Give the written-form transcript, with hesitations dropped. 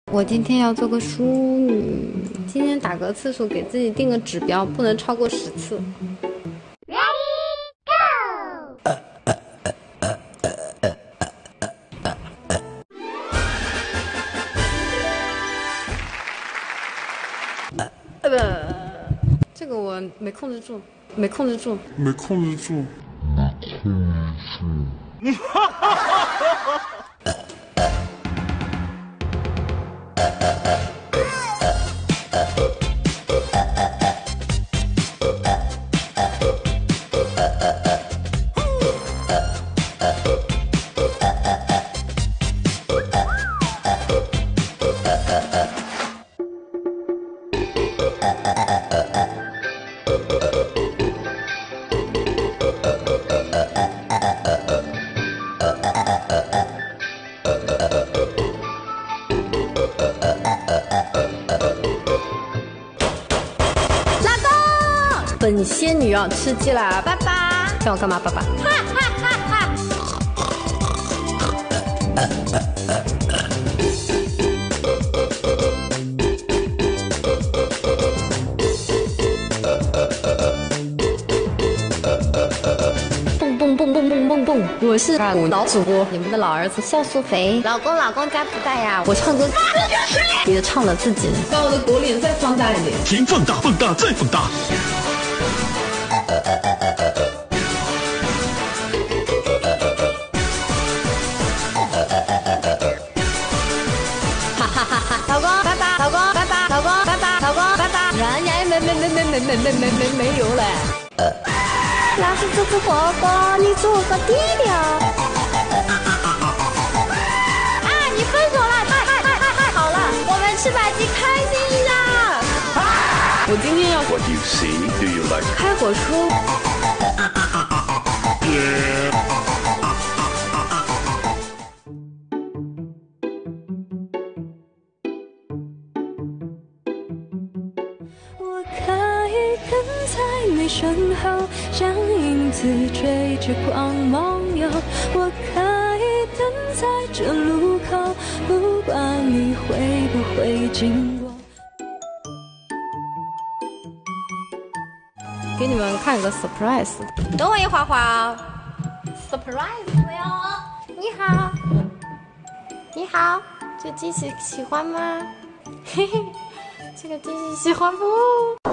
我今天要做个淑女，今天打嗝次数给自己定个指标，不能超过10次。这个我没控制住，没控制住。本仙女要吃鸡啦，爸爸！叫我干嘛，爸爸？哈哈哈哈！蹦蹦蹦蹦蹦蹦蹦！我是老主播，你们的老儿子酵素肥。老公加不带呀！我唱歌比着唱了自己呢。把我的狗脸再放大一点。 请放大，放大，再放大。 老公，拜拜，老公，拜拜，老公，拜拜，老公，拜拜。人家没有嘞。老师这次火锅，你做个低调。啊，你分手了，太好了，我们吃百鸡开心呀！我今天要 What you see, do you like? 开火出。 我可以跟在你身后，像影子追着光梦游。我可以等在这路口，不管你会不会经过。 给你们看个 surprise， 等我一会儿啊 ，surprise 哟！你好，你好，这鸡喜欢吗？嘿嘿，这个鸡喜欢不？